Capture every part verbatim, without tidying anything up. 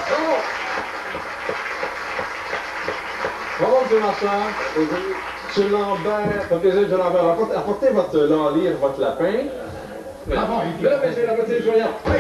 Bravo, M. Marchand. M. Lambert, ça fait plaisir, M. Lambert. Apportez, apportez votre lambire, votre lapin. Bravo, Mesdames et messieurs, la petite joyeuse. Oui.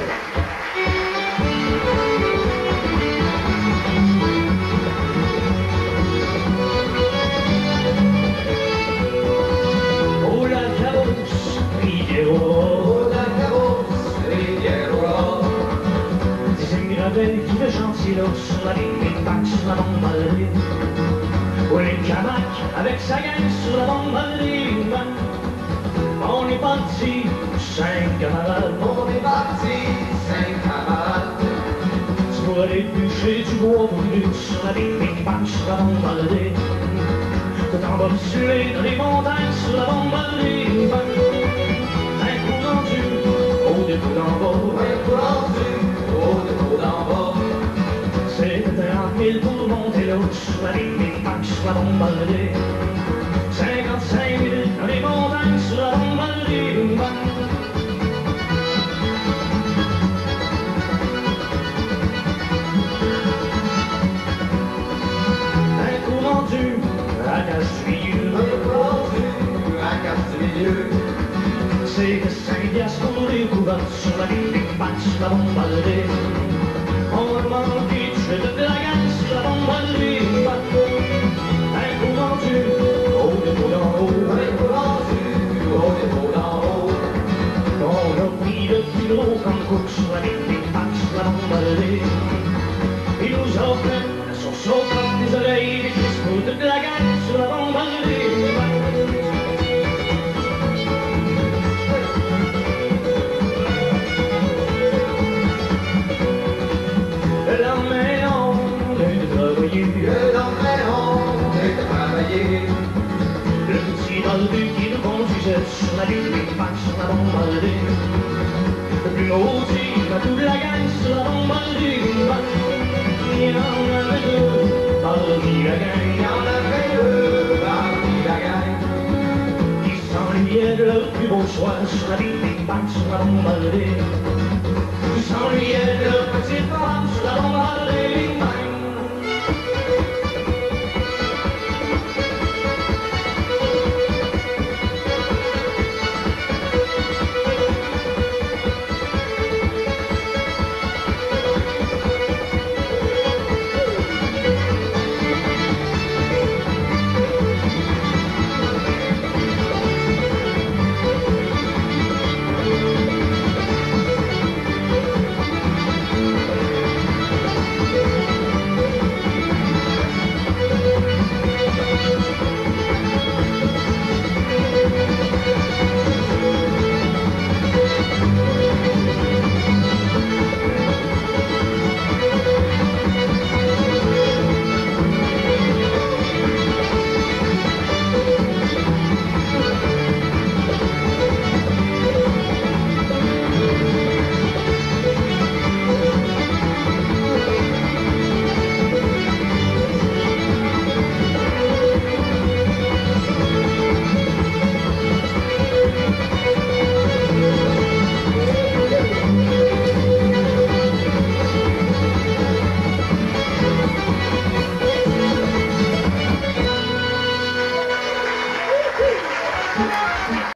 Oh la carrosse, Riviera, Oh la carrosse, Riviera, c'est une gravelle qui fait chantier là sur la ligne des bacs sur la bombardier. Oh les camacs avec sa gang sur la bombardier. On est parti, cinq camarades, on est parti, cinq camarades, pour aller bûcher du bois brûlé sur la ligne des bacs sur la bombardier. Tout en bas sué dans les montagnes sur la bombardier. Un coup rendu au dépôt d'en bas, un coup rendu au dépôt d'en bas. c'était trente mille pour monter là sur la ligne des bacs sur la bombardier. cinquante-cinq minutes dans les montagnes sur la bombardier. Un coup rendu à Casse-Milieu, Un coup rendu à Casse-Milieu, c'est que cinq piastres pour les couverts sur la ligne des bacs sur la bombardier. On a manqué de cheveux de la gagne sur la bombardier. Un coup rendu au dépôt d'en haut, un coup rendu au dépôt d'en haut. on a pris le plus gros comme coupe sur la ligne des bacs sur la bombardier. Il nous offre la sauce aux crottes des oreilles, des cristaux de la gagne sur la bombardier. Le lendemain, on est travaillé. Le lendemain, on est travaillé. Le petit barbu qui nous conduisait sur la ligne des bacs sur la bombardier. Le plus maudit de toute la gagne sur la bombardier. Il y en avait deux parmi la gang. Il y en avait deux parmi la gang Qui s'ennuyaient de leur plus beau soir sur la ligne des bacs sur la bombardier. Qui s'ennuyaient